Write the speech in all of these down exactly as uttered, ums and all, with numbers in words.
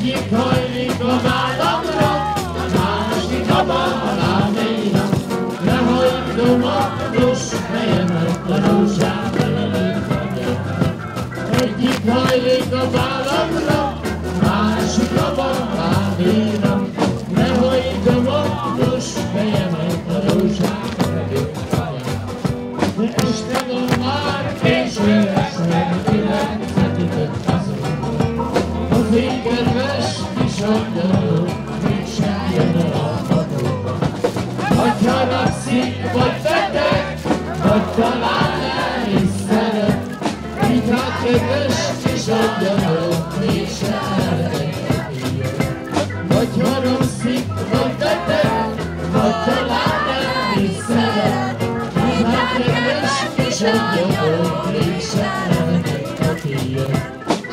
Egyik hajlik a vállamra, a másik a baláméra. Lehajtom a duss fejemet, a rózsám elejét vagyok. Egyik hajlik a vállamra, másik a baláméra. Lehajtom a duss fejemet, a rózsám elejét vagyok. De este van már késő, este kilencet ütött az óra. A fénykedves kis angyalok mégsem jön el a padlóba. Vagy haragszik, vagy beteg, vagy talán el is szeret. Így hát kedves kis angyalok mégsem eltek kijön. Vagy haragszik, vagy beteg, vagy talán el is szeret. Így hát kedves kis angyalok mégsem eltek kijön.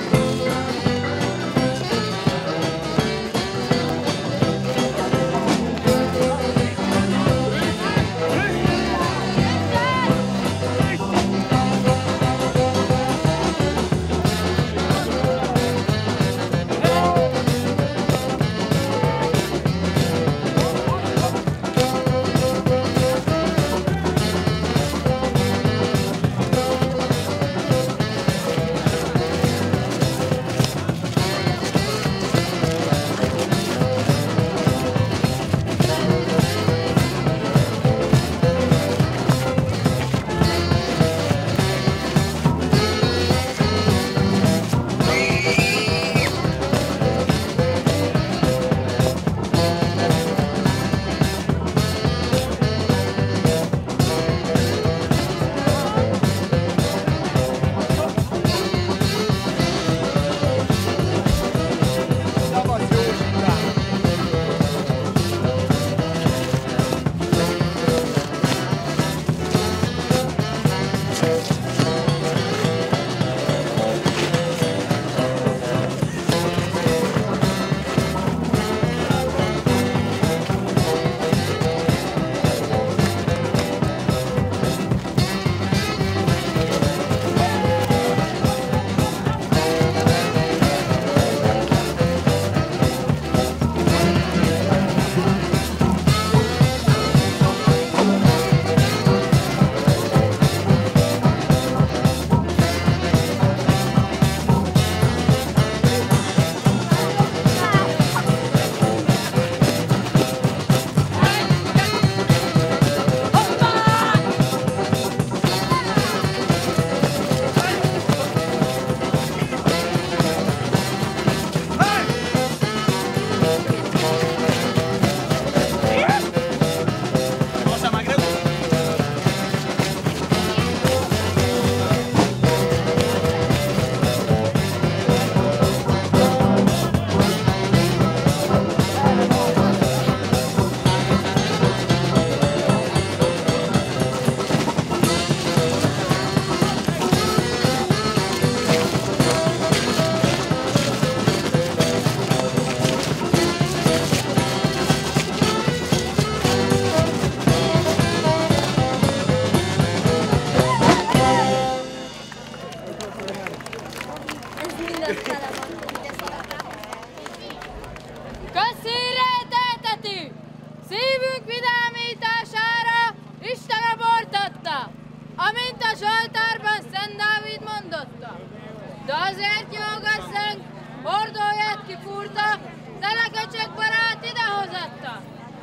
Köszönre teteti! Szívünk vidámítására Isten a bort adta, amint a Zsoltárban Szent Dávid mondotta. De azért nyugasszunk, hordóját kifúrta, teleköcsök barát idehozatta.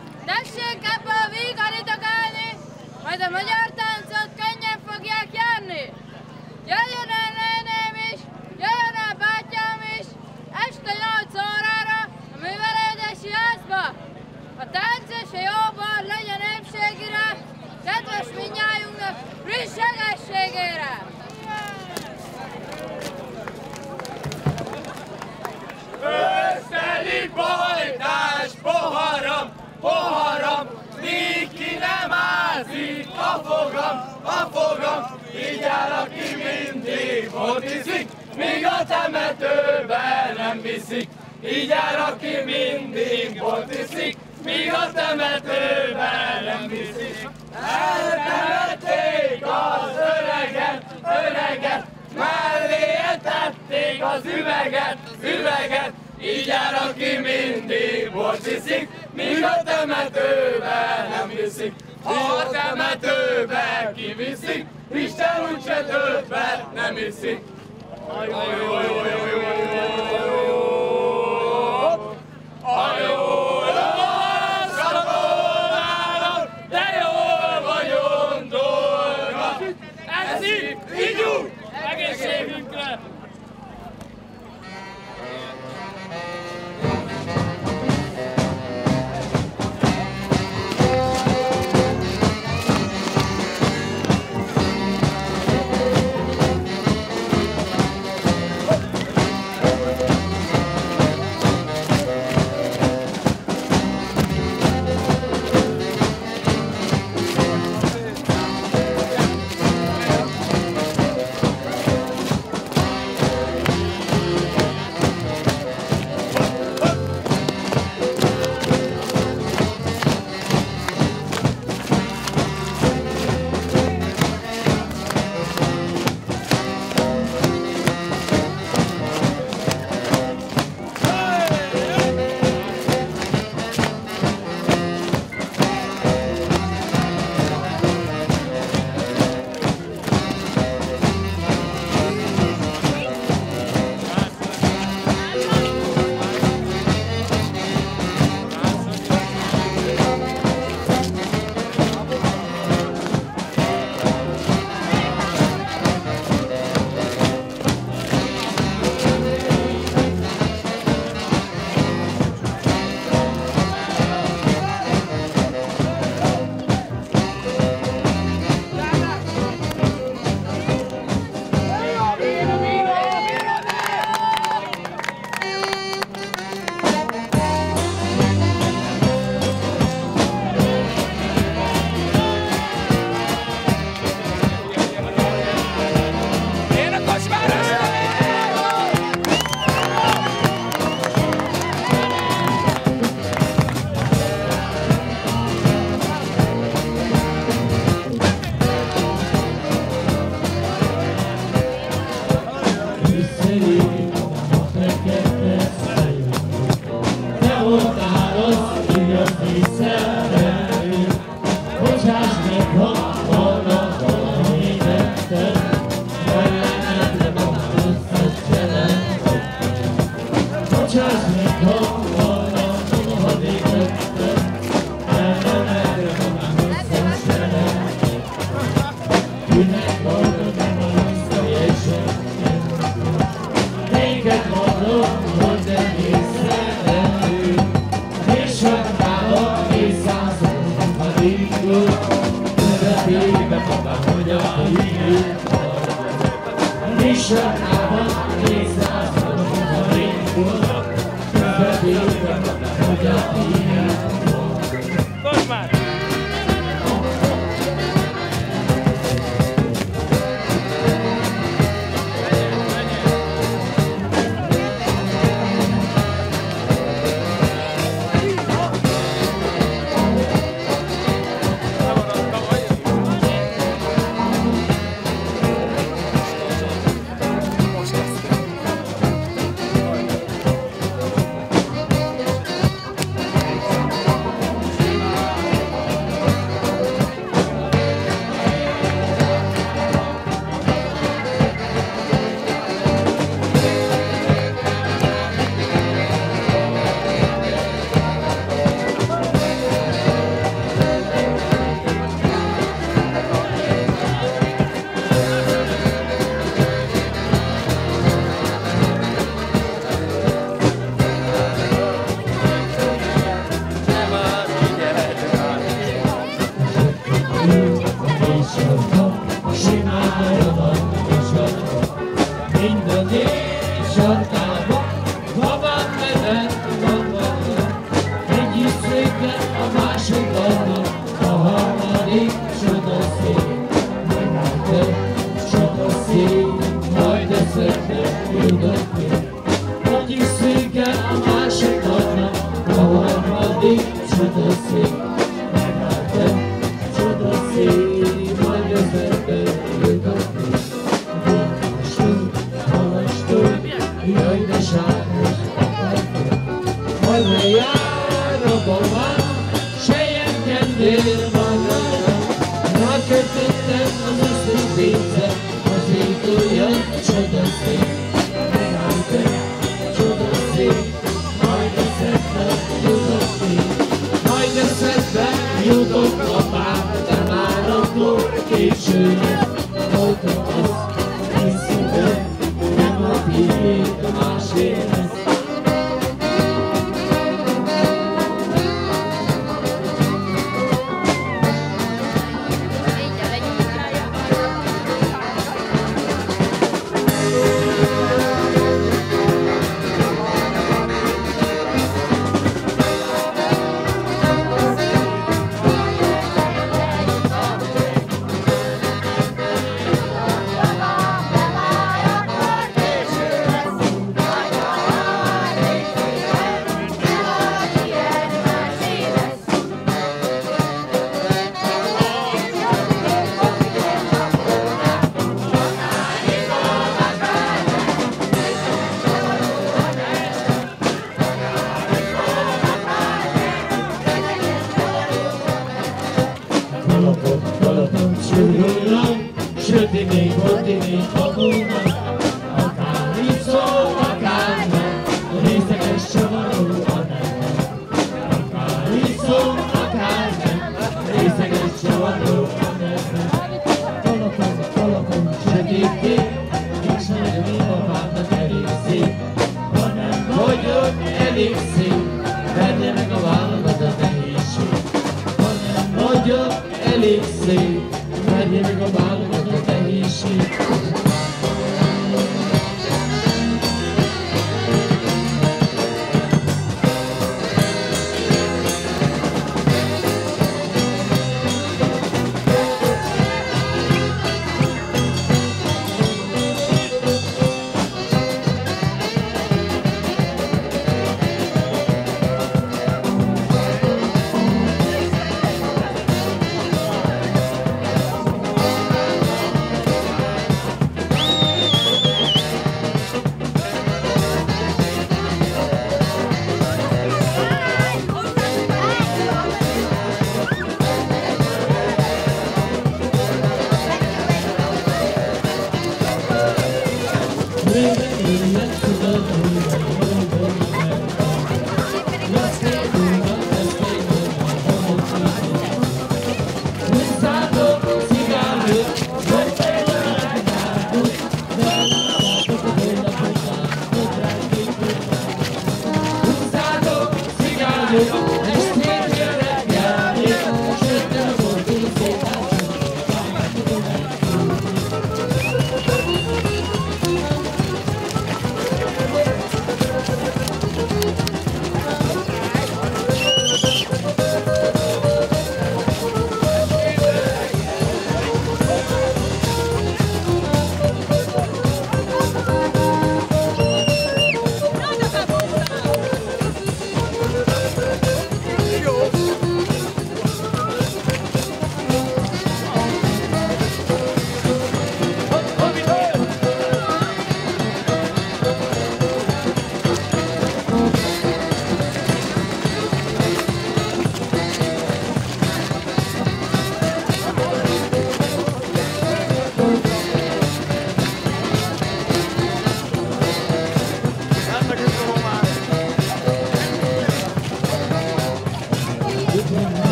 Tessék ebbe a vígan idegálni, majd a magyar táncot könnyen fogják járni. Jöjjön el néném is, jöjjön el bátyám is, este nyolc órára a művelődési házba. A tánc és a jóbor legyen épségére, kedves mindnyájunknak friss egészségére! Őszteli bojtás, poharam, poharam, míg ki nem ázik a fogam, a fogam, így áll, aki mindig ott iszik, míg a temetőbe nem viszik. Így áll, aki mindig ott iszik, míg a temetőbe nem viszik. Eltemették az öreget, öreget, mellé tették az üveget, üveget, így jár, aki mindig bort iszik, míg a temetőbe nem viszik. Ha a temetőbe kiviszik, Isten úgyse többet nem iszik. De jól vagyunk dolga, eszik, ígyunk, egészségünkre! arra jár a babám, sejem kendél magára. Rákötöttem az összes pénzem, azért olyan csodaszép. Megálltam, csodaszép, majd eszedben jutok még. Majd eszedben jutok apám, de már akkor késő lesz. Voltam azt, hiszem, nem a tiéd, a másé lesz. Sütni, botni, fogulna, akár így szó, akár nem, részeges csavaró a nem. Akár így szó, akár nem, részeges csavaró a nem. Kalapom, kalapom, sötétkék, és meg mi apámnak elég szép. Ha nem vagyok elég szép, verje meg a vállalat a nehézség. Ha nem vagyok elég szép, verje meg a vállalat a nehézség.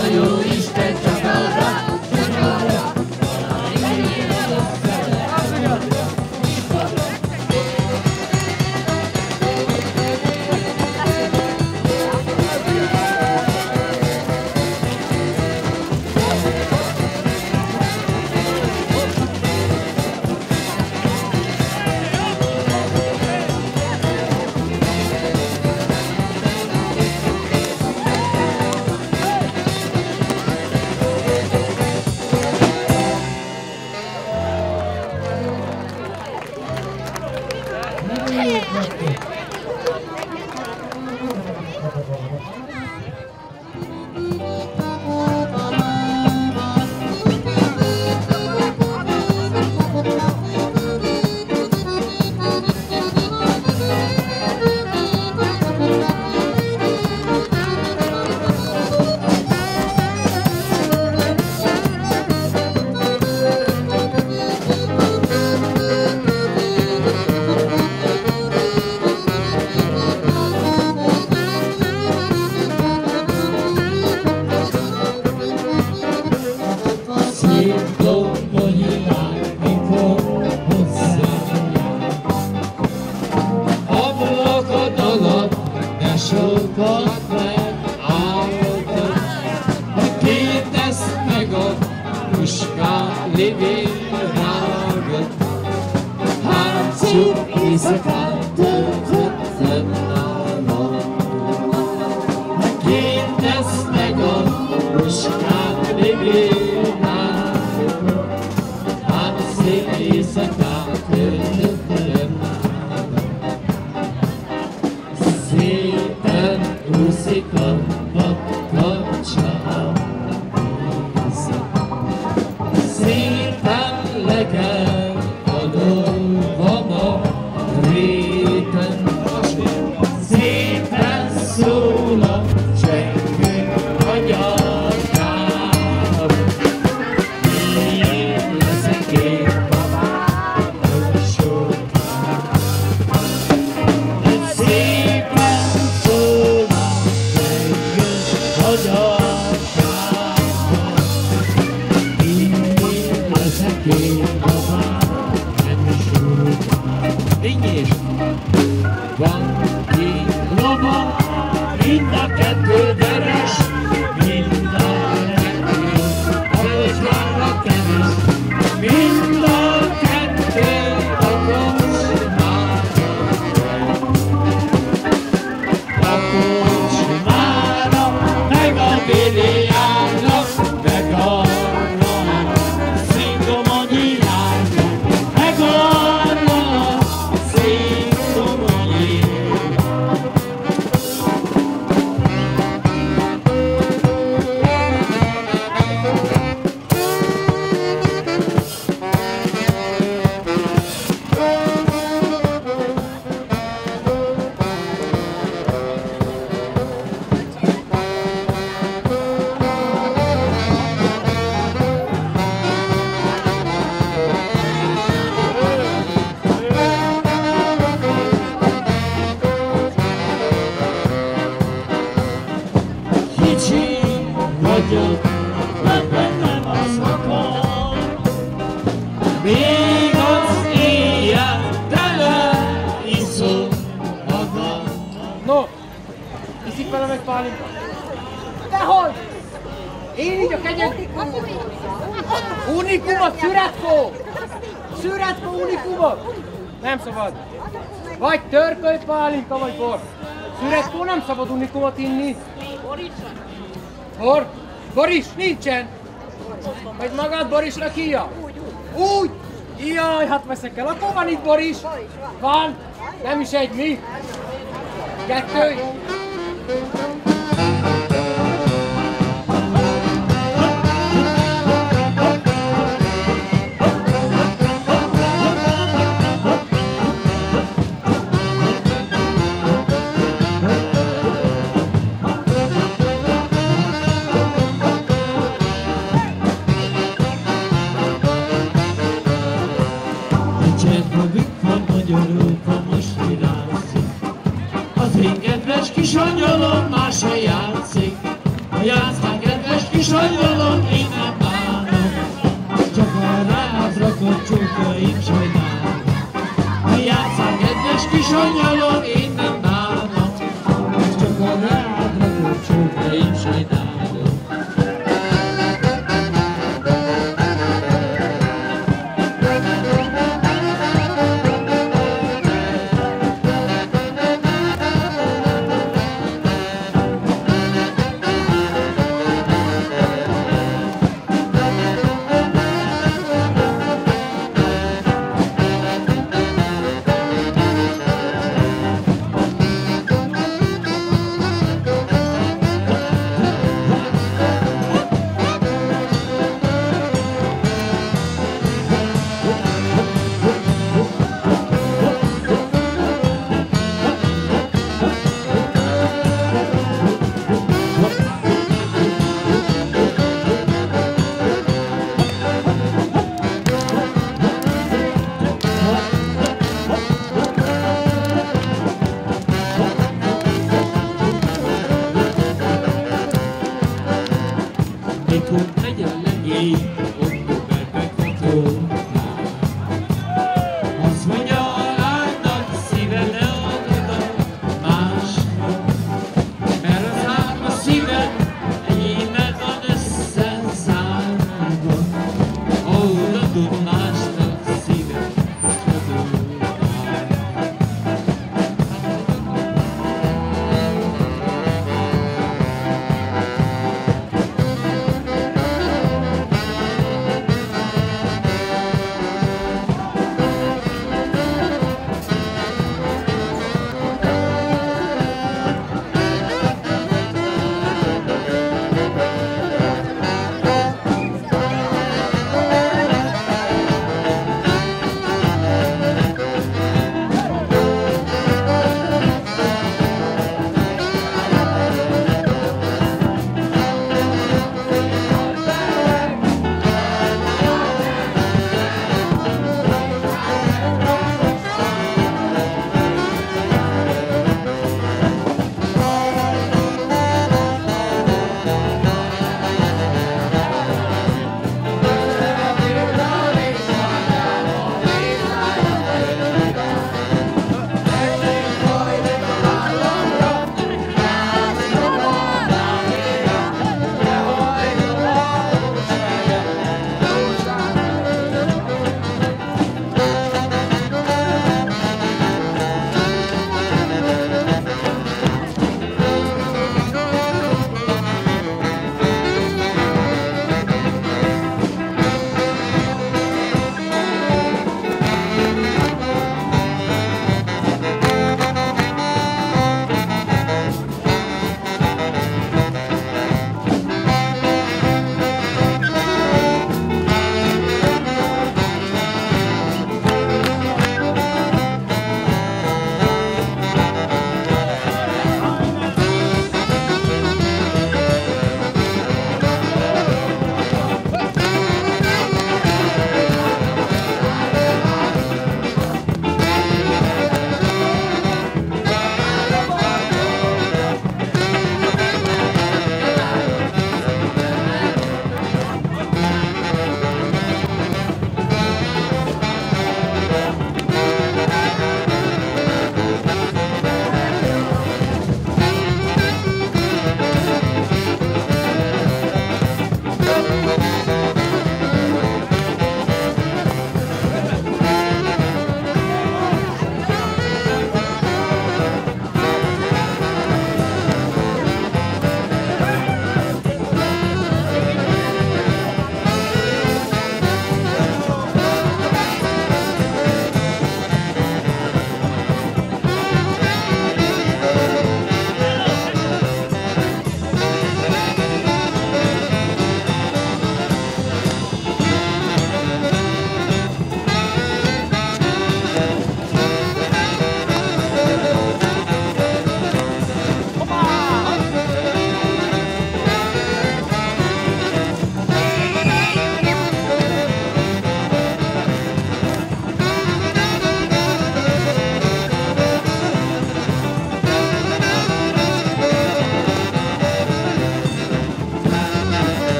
Isten csak arra, csak arra, valami megint az a szere. Unikumot, szüretkó! Szüretkó, unikumot! Nem szabad. Vagy törkölt pálinka, vagy bor. Szüretkó, nem szabad unikumot inni. Bor? Boris, nincsen. Vagy magad Borisra kija? Úgy! Jaj, hát veszek el. Akkor van itt Boris. Van. Nem is egy, mi? Kettő. Kis angyalom más se játszik, a játszmán kedves kis angyalom, én nem bánom, csak a rád rakott csókaim sajnálom. A játszmán kedves kis angyalom, én nem bánom, csak a rád rakott csókaim sajnálom. akkor legyen legény, ott megfogható már. Azt mondja a lánynak, szíve ne adod a másnak, mert az ám a szíved enyémet van összezárva. Ahol adod másnak szívet, adod már.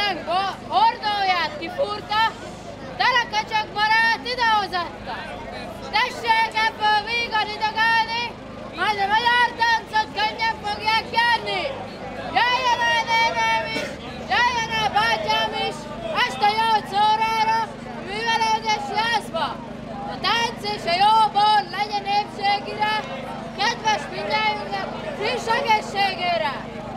Isten hordóját kifúrta, telekecsak barát idehozatta. Tessék ebből vígan idegálni, majd a magyar táncot könnyen fogják járni. Jöjjön el néném is, jöjjön el bátyám is, este nyolc órára a művelődési házba. A tánc és a jó bor legyen épségére, kedves mindjájunknak friss egészségére.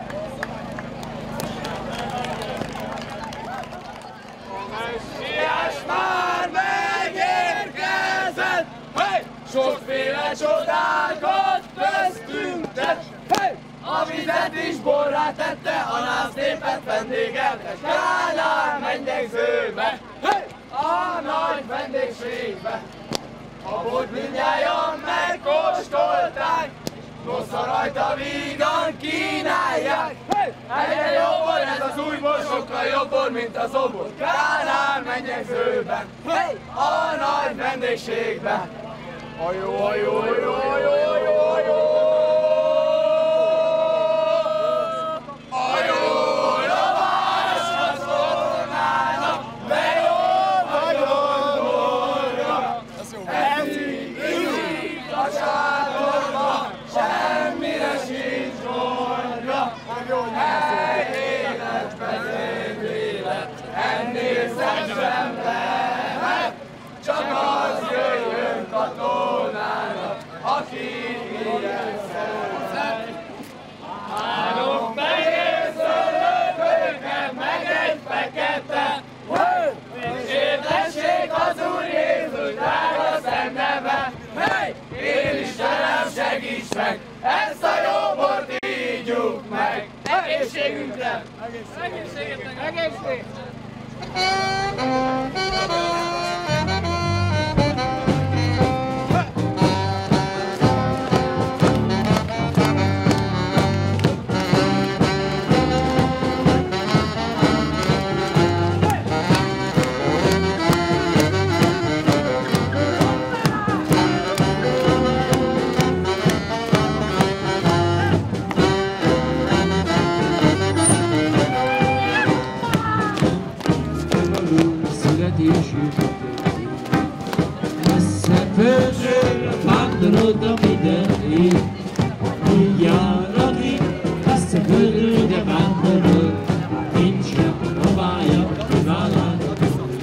Messiás már megérkezett, hey! Sokféle csodákat köztünk tett, hey! A vizet is borrá tette, a nász népet vendégelte, Kánán mennyegzőbe, hey! A nagy vendégségbe. A bort mindnyájan megkóstolták, rossza rajta vígan kínálják. Hey! Egyre jobb bor ez az új bor, sokkal jobb bor, mint az obor. Kánán mennyegzőben, hey! A nagy vendégségben. A jó, a jó, a jó, a jó, a jó, a jó. A jó lovas az ornának, de jó vagyok borra. Eszik, iszik a sátorba, semmire sincs gondja. Életben élet, ennél szebb sem lehet, csak az jöjjön katonának, aki ilyen szeret. Három fehér szőlőkőket, meg egy fekete, és értessék az Úr Jézus drága szent neve. Hey! Én Istenem, segíts meg, ezt a jó bort ígyjuk meg. Egészségünkre! Egészségetek, egészség! Földről vándoroltam ideig, mindjárt aki messze földről, de vándorol, nincsen babája, kiválát.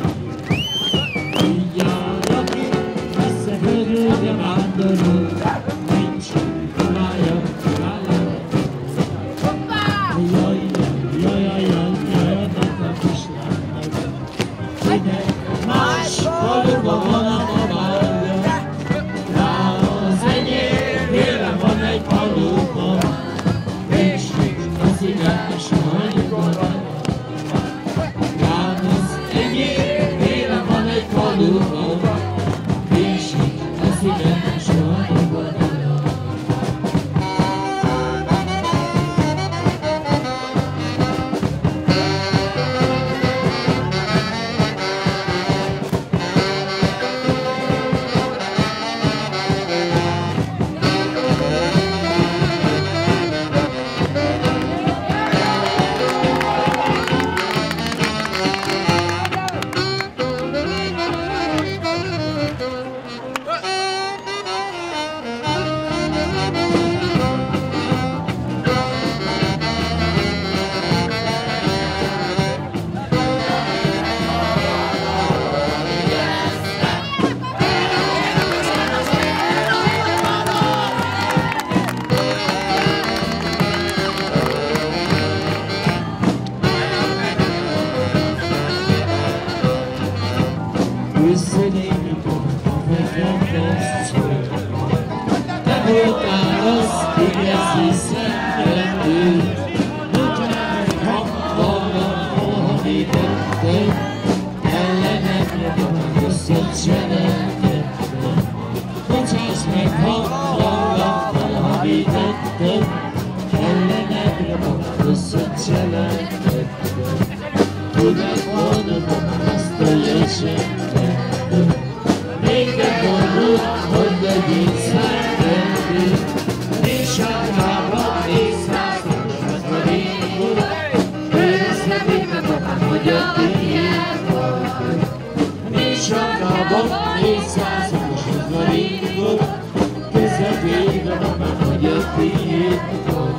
Mindjárt aki messze földről, de vándorol, nincsen babája, kiválát. Jaj, jaj, jaj, jaj, jaj, annak a kislánynak, ide más faluban van a babája. Hogy a ringot, közvetében a már hogy a tiéd volt.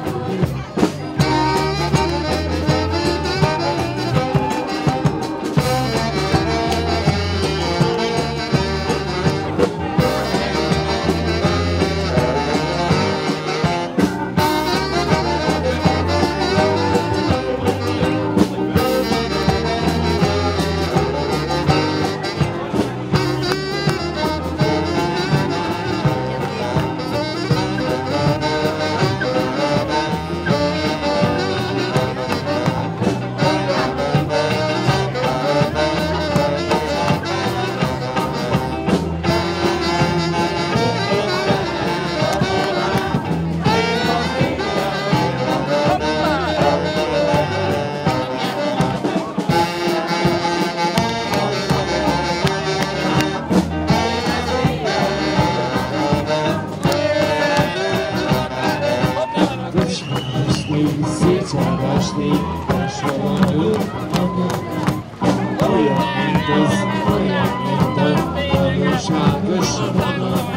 Szétszárásni, hasonló magam. Olyan, mint az, olyan, mint a valóságos magam.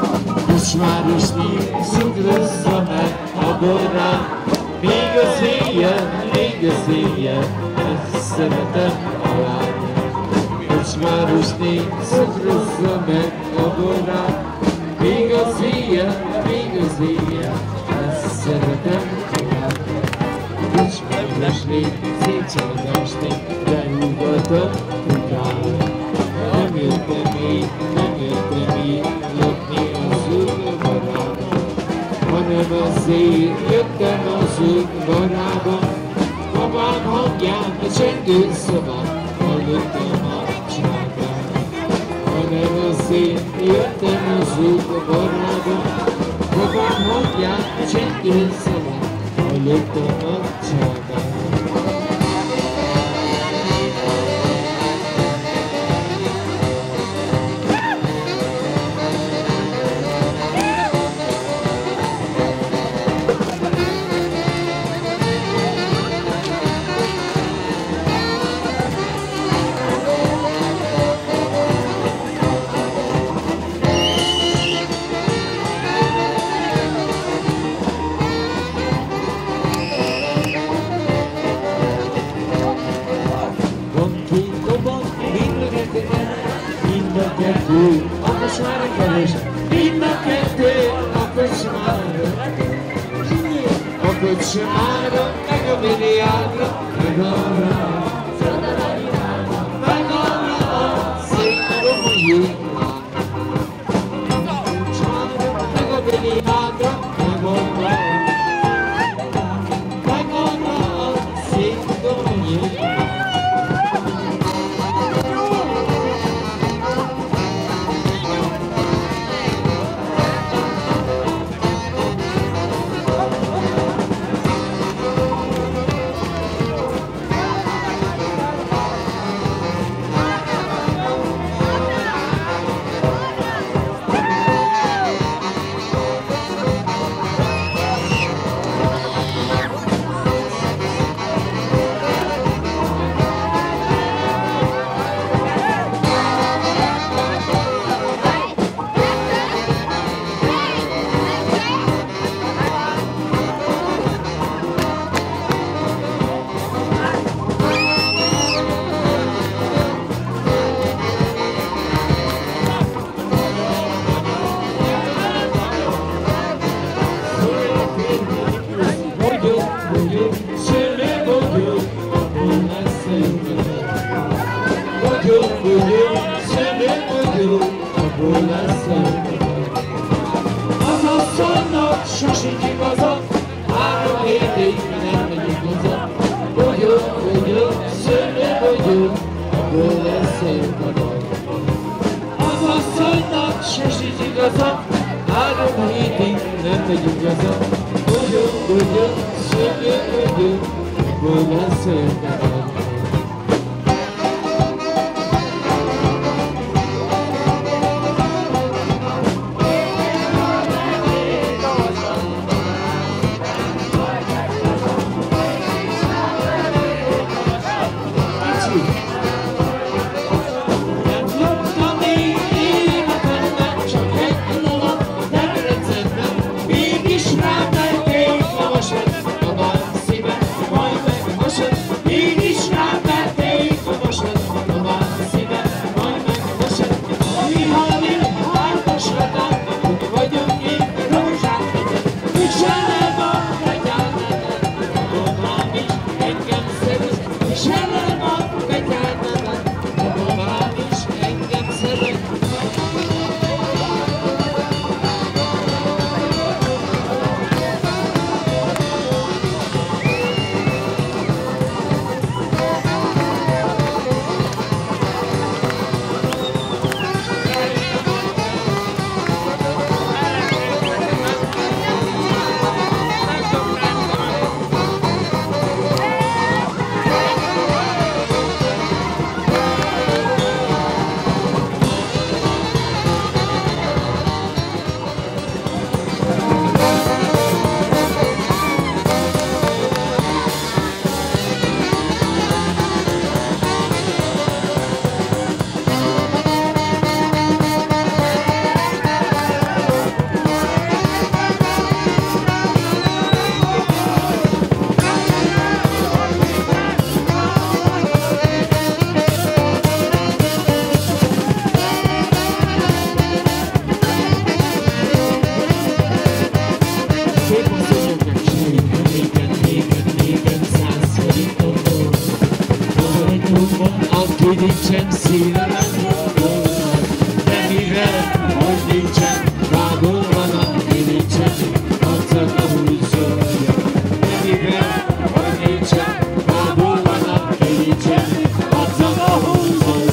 Kocsmárosni, szugrozza meg a borrám. Még az éjjel, még az éjjel, ezt szeretem a lányom. Kocsmárosni, szugrozza meg a borrám. Még az éjjel, még az éjjel, ezt szeretem a lányom. Kocsmárosni, szétszállasni, lehugatom utána. Nem jöttem így, nem jöttem így, lopni az udvarában, hanem azért jöttem az udvarában. Apám hangján a csengő szobán hallottam a csákán, hanem azért jöttem az udvarában. Apám hangján a csengő szobán hallottam a csákán. A kocsmára keres, mind a kettő a kocsmára. A kocsmára, meg a biliárdra, meg arra, meg arra, szép romoljuk. A kocsmára, meg a biliárdra, meg arra, meg arra, szép romoljuk. Az asszonynak sosincs igaza, három hétig nem megyünk haza. Bogyó, bogyó, szőlő bogyó, abból lesz szép a baj. Az asszonynak sosincs igaza, három hétig nem megyünk haza. Bogyó, bogyó, szőlő bogyó, abból lesz szép a baj. Nem loptam én életemben, csak nincsen szívem boldognak, de mivel, hogy nincsen, vágolva nap, mi nincsen, arcad a húzolja. De mivel, hogy nincsen, vágolva nap, mi nincsen, arcad a húzolja.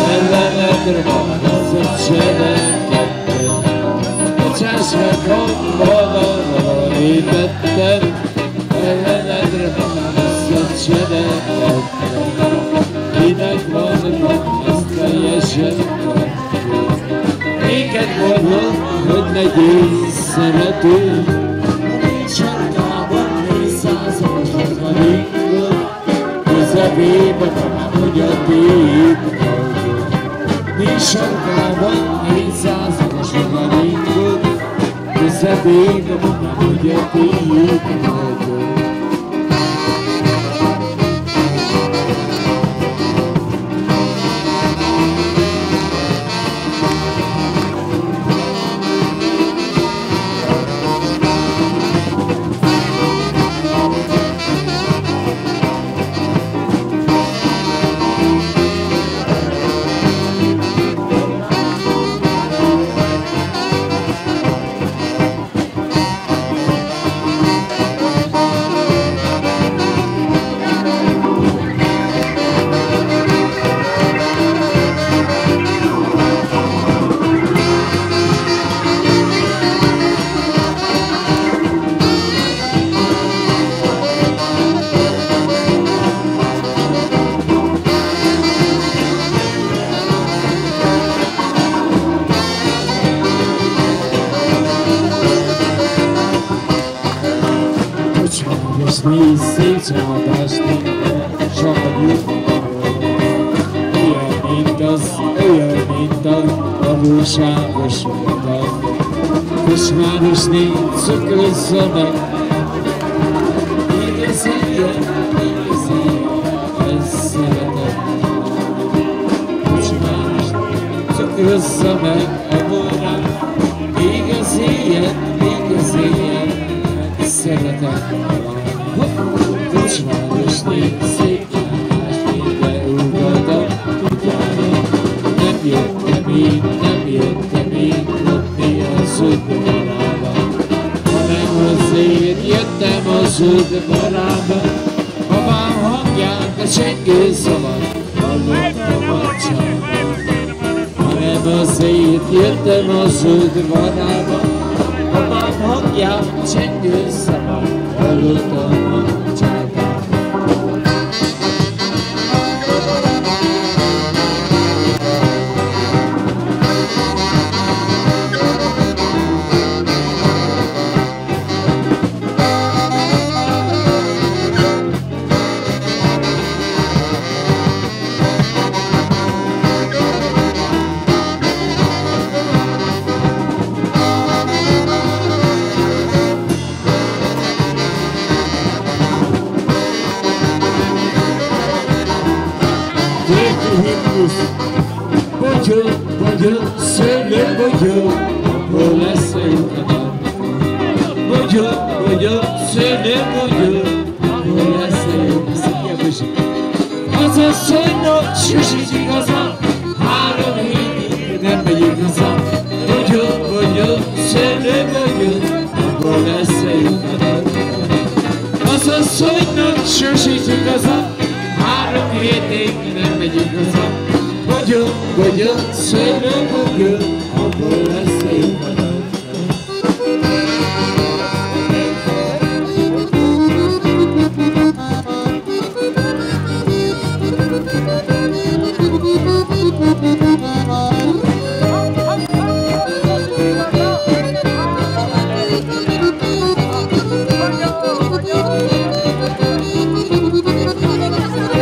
ellenedre hozott cselekedtem. Bocsásra kombolva vétettem, ellenedre hozott cselekedtem. Kinek van, ezt teljesen tettem. Néked mondom, hogy legyél szerető, sarkában négyszázas harmadikon, közepében hogy a tép hallgó. Mi sarkában négyszázas harmadikon, közepében hogy a tép hallgó. Nézd szép családást, savanyú, olyan, mint az, olyan, mint a valóságos voltam. Kocsmáros négy cukrozza meg, igazi ilyen, igazi ilyen, ezt szeretem. Kocsmáros négy cukrozza meg a borrát, igazi ilyen, igazi ilyen, ezt szeretem. Kocsmáros négy szép családást, mindenugatom, tudjára. Nem jöttem én, nem jöttem én lopni az udvarába, hanem azért jöttem az udvarába. Apám hangján a csengő szavat hallottam a csávban, hanem azért jöttem az udvarába. Apám hangján a csengő szavat hallottam a csávban. Bogyó, bogyó, szőlő bogyó, hol lesz a lyukadon? Bogyó, bogyó, szőlő bogyó, hol lesz a lyukadon? Az a szőlő, sosem igaza, három hétig nem megyünk haza. Bogyó, bogyó, szőlő bogyó, hol lesz a lyukadon? Az a szőlő, sosem igaza, három hétig nem megyünk haza. Bogyó, bogyó, szőlő bogyó, abból lesz a lyukadon.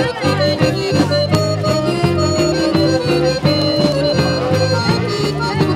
Thank you.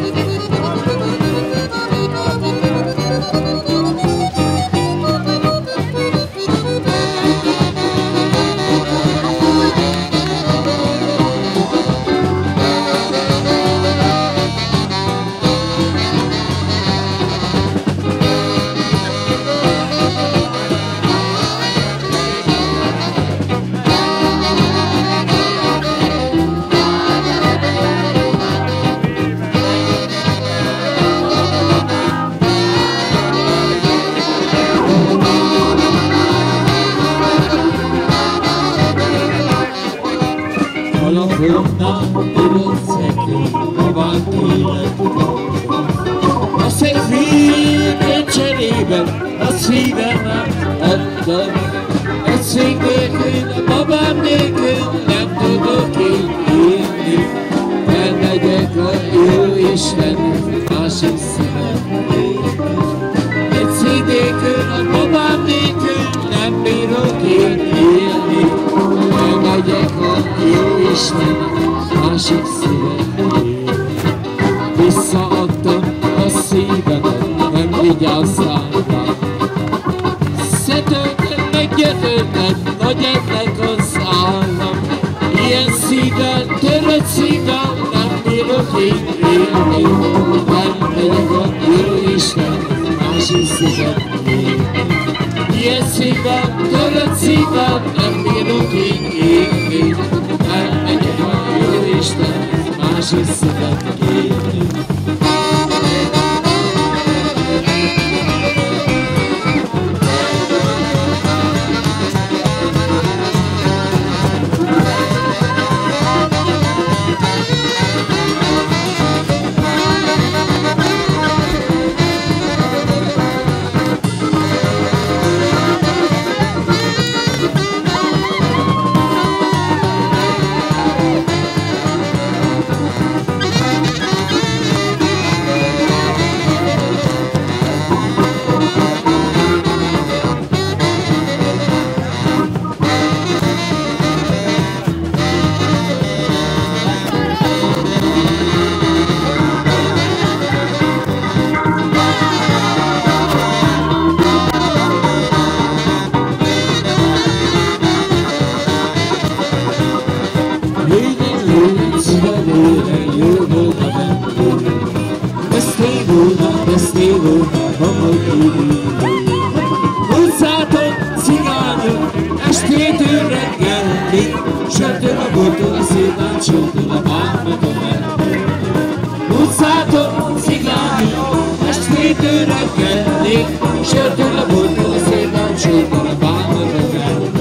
tudod szekrény, babám életben. A szekrényen cserében a szívemet adtam. Egy szék nélkül, a babám nélkül nem tudok én élni. Elmegyek a jó Istennek, másik szívet élni. Egy szék nélkül, a babám nélkül nem bírok én élni. Elmegyek a jó Istennek, másik szívet élni. Visszaadtam a szívemet, nem vigyázzál rá. Szedőket megjelölted, nagy ennek az állam. Ilyen szívvel, törött szívvel nem bírok én élni. Nem megyek a jó Isten, másik szívet élni. Ilyen szívvel, törött szívvel nem bírok én élni. Nem megyek a jó Isten, másik szívet élni. Utcáton cigányok, estétől reggelig, sörtől a bortól a szépen, sörtől a bánmaton mennek. Utcáton cigányok, estétől reggelig, sörtől a bortól a szépen, sörtől a bánmaton mennek.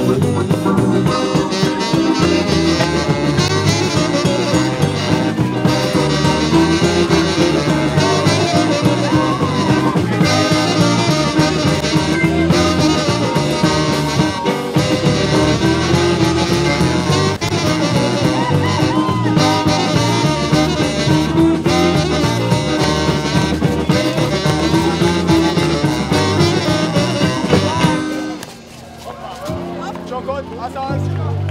Csokot, azaz!